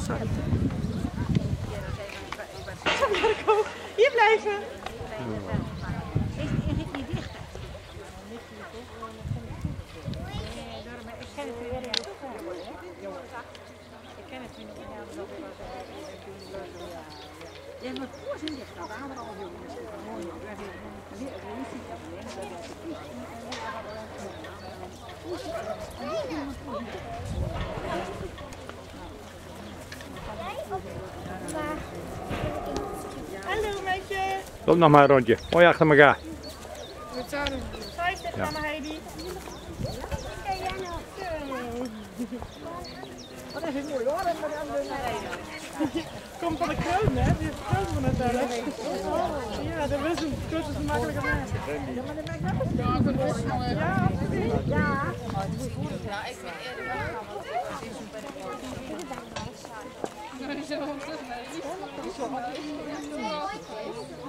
Sorry. Marco, hier blijven. Ja, maar voorzien ligt dat aan al jongens. Hallo meisje. Loop nog maar een rondje. Mooi achter elkaar. Met zo'n vijf tegen mama Heidi. Wat is het mooi hoor. Komt van de kroon, hè? Die heeft de kroon van het zelf. Ja, dat is een cursus makkelijker mensen. Ja, maar dat maakt wel een ja, absoluut. Ja. Ja, ik ben eerder wel.